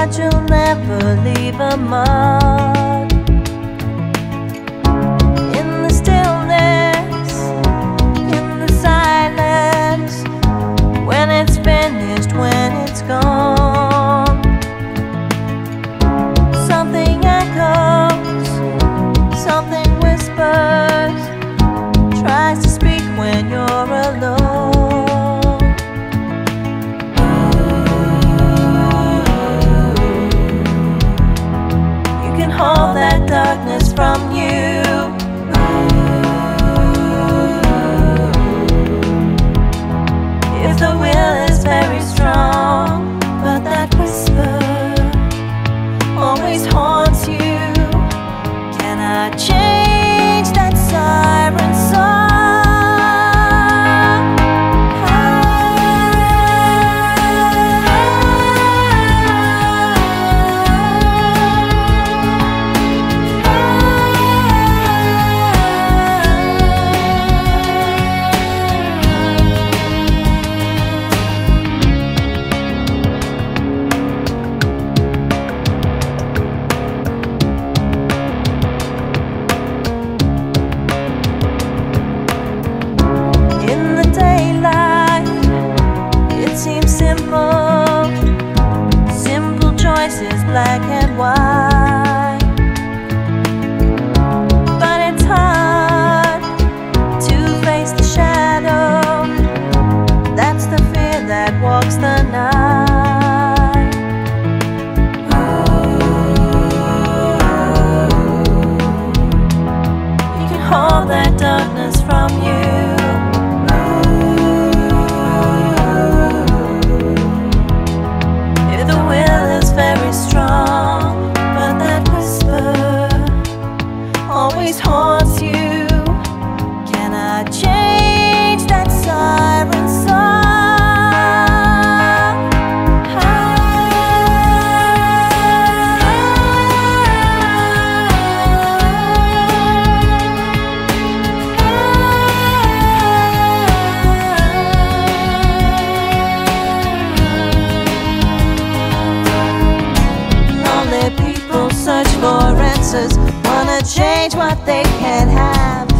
but you'll never leave a mark. In the stillness, in the silence, when it's finished, when it's gone, something echoes, something whispers, tries to speak when you're alone. Hold that darkness from you. If the will is very strong, but that whisper always haunts you. Can I change that siren song? Simple choices, black and white. But it's hard to face the shadow. That's the fear that walks the night. You can hold that darkness from you. Always haunts you. Can I change that siren song? Lonely people search for answers, wanna change what they can't have.